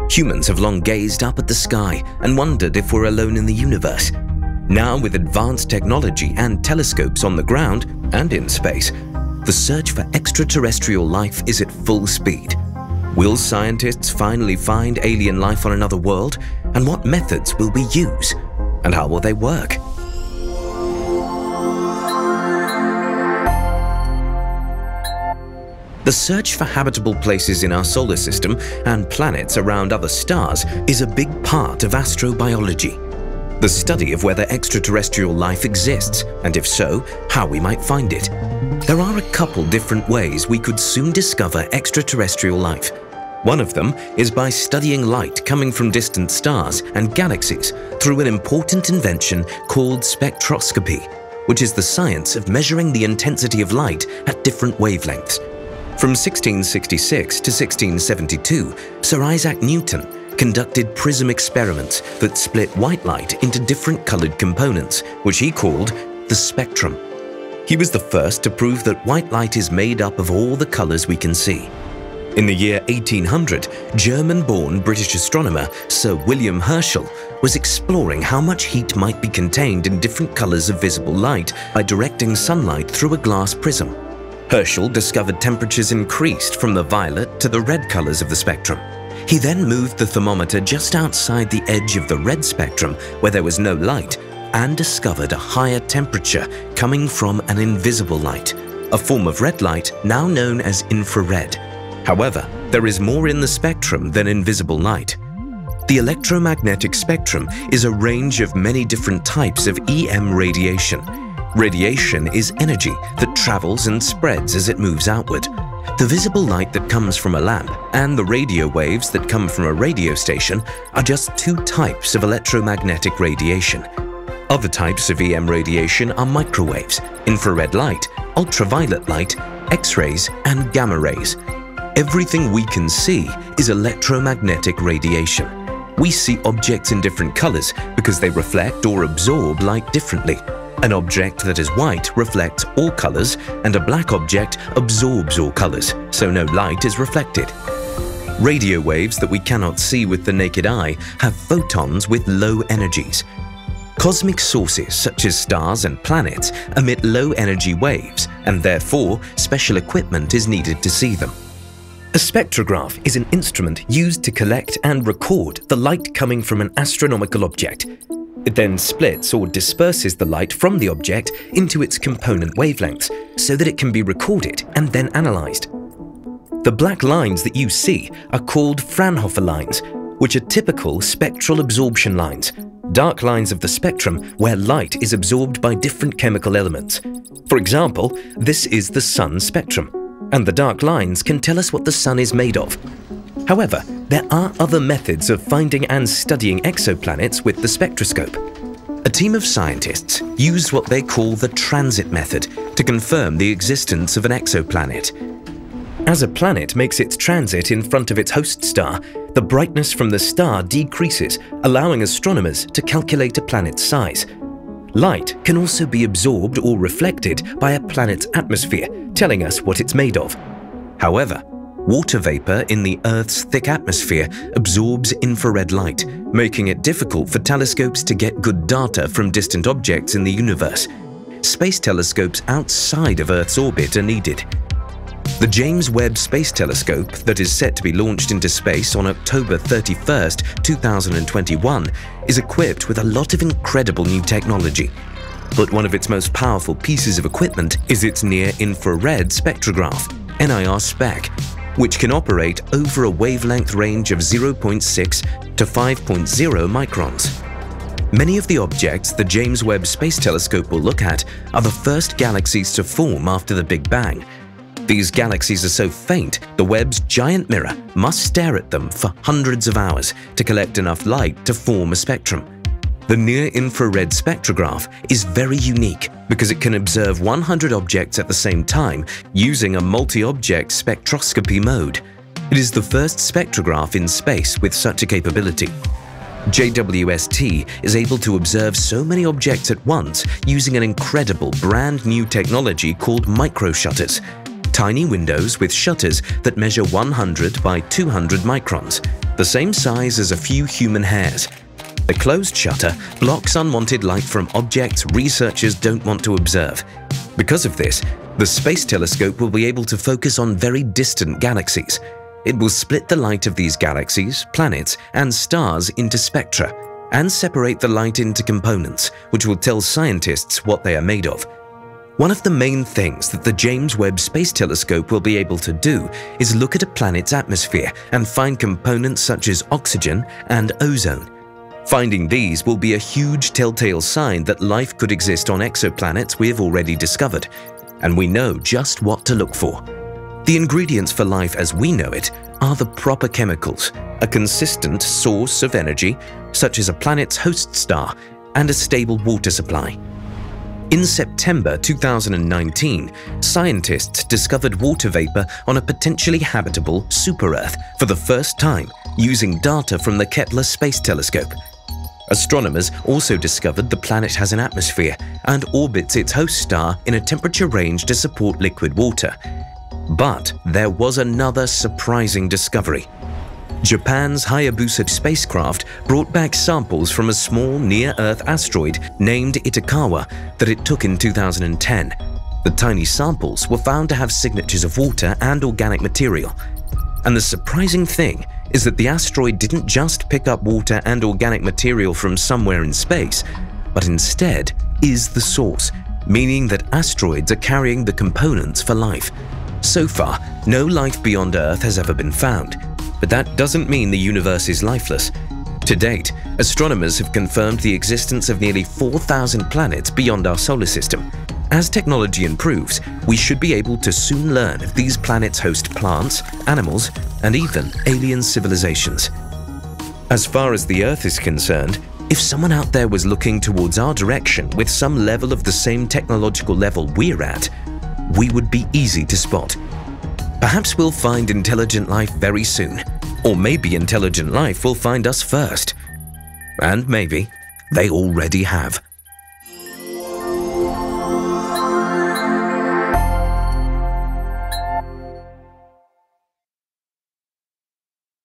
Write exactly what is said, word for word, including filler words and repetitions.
Humans have long gazed up at the sky and wondered if we're alone in the universe. Now, with advanced technology and telescopes on the ground and in space, the search for extraterrestrial life is at full speed. Will scientists finally find alien life on another world? And what methods will we use? And how will they work? The search for habitable places in our solar system and planets around other stars is a big part of astrobiology, the study of whether extraterrestrial life exists, and if so, how we might find it. There are a couple different ways we could soon discover extraterrestrial life. One of them is by studying light coming from distant stars and galaxies through an important invention called spectroscopy, which is the science of measuring the intensity of light at different wavelengths. From sixteen sixty-six to sixteen seventy-two, Sir Isaac Newton conducted prism experiments that split white light into different colored components, which he called the spectrum. He was the first to prove that white light is made up of all the colors we can see. In the year eighteen hundred, German-born British astronomer Sir William Herschel was exploring how much heat might be contained in different colors of visible light by directing sunlight through a glass prism. Herschel discovered temperatures increased from the violet to the red colors of the spectrum. He then moved the thermometer just outside the edge of the red spectrum, where there was no light, and discovered a higher temperature coming from an invisible light, a form of red light now known as infrared. However, there is more in the spectrum than invisible light. The electromagnetic spectrum is a range of many different types of E M radiation. Radiation is energy that travels and spreads as it moves outward. The visible light that comes from a lamp and the radio waves that come from a radio station are just two types of electromagnetic radiation. Other types of E M radiation are microwaves, infrared light, ultraviolet light, X-rays, and gamma rays. Everything we can see is electromagnetic radiation. We see objects in different colors because they reflect or absorb light differently. An object that is white reflects all colors, and a black object absorbs all colors, so no light is reflected. Radio waves that we cannot see with the naked eye have photons with low energies. Cosmic sources such as stars and planets emit low-energy waves, and therefore special equipment is needed to see them. A spectrograph is an instrument used to collect and record the light coming from an astronomical object. It then splits or disperses the light from the object into its component wavelengths so that it can be recorded and then analyzed. The black lines that you see are called Fraunhofer lines, which are typical spectral absorption lines, dark lines of the spectrum where light is absorbed by different chemical elements. For example, this is the sun spectrum, and the dark lines can tell us what the sun is made of. However, there are other methods of finding and studying exoplanets with the spectroscope. A team of scientists used what they call the transit method to confirm the existence of an exoplanet. As a planet makes its transit in front of its host star, the brightness from the star decreases, allowing astronomers to calculate a planet's size. Light can also be absorbed or reflected by a planet's atmosphere, telling us what it's made of. However, water vapor in the Earth's thick atmosphere absorbs infrared light, making it difficult for telescopes to get good data from distant objects in the universe. Space telescopes outside of Earth's orbit are needed. The James Webb Space Telescope, that is set to be launched into space on October thirty-first, two thousand twenty-one, is equipped with a lot of incredible new technology. But one of its most powerful pieces of equipment is its near-infrared spectrograph, N I R SPEC, which can operate over a wavelength range of zero point six to five point zero microns. Many of the objects the James Webb Space Telescope will look at are the first galaxies to form after the Big Bang. These galaxies are so faint, the Webb's giant mirror must stare at them for hundreds of hours to collect enough light to form a spectrum. The near-infrared spectrograph is very unique because it can observe one hundred objects at the same time using a multi-object spectroscopy mode. It is the first spectrograph in space with such a capability. J W S T is able to observe so many objects at once using an incredible brand new technology called microshutters. tiny windows with shutters that measure one hundred by two hundred microns, the same size as a few human hairs. The closed shutter blocks unwanted light from objects researchers don't want to observe. Because of this, the Space Telescope will be able to focus on very distant galaxies. It will split the light of these galaxies, planets, and stars into spectra, and separate the light into components, which will tell scientists what they are made of. One of the main things that the James Webb Space Telescope will be able to do is look at a planet's atmosphere and find components such as oxygen and ozone. Finding these will be a huge telltale sign that life could exist on exoplanets we have already discovered, and we know just what to look for. The ingredients for life as we know it are the proper chemicals, a consistent source of energy, such as a planet's host star, and a stable water supply. In September two thousand nineteen, scientists discovered water vapor on a potentially habitable super-Earth for the first time using data from the Kepler Space Telescope. Astronomers also discovered the planet has an atmosphere and orbits its host star in a temperature range to support liquid water. But there was another surprising discovery. Japan's Hayabusa spacecraft brought back samples from a small near-Earth asteroid named Itokawa that it took in two thousand ten. The tiny samples were found to have signatures of water and organic material. And the surprising thing is that the asteroid didn't just pick up water and organic material from somewhere in space, but instead is the source, meaning that asteroids are carrying the components for life. So far, no life beyond Earth has ever been found, but that doesn't mean the universe is lifeless. To date, astronomers have confirmed the existence of nearly four thousand planets beyond our solar system. As technology improves, we should be able to soon learn if these planets host plants, animals, and even alien civilizations. As far as the Earth is concerned, if someone out there was looking towards our direction with some level of the same technological level we're at, we would be easy to spot. Perhaps we'll find intelligent life very soon, or maybe intelligent life will find us first. And maybe they already have.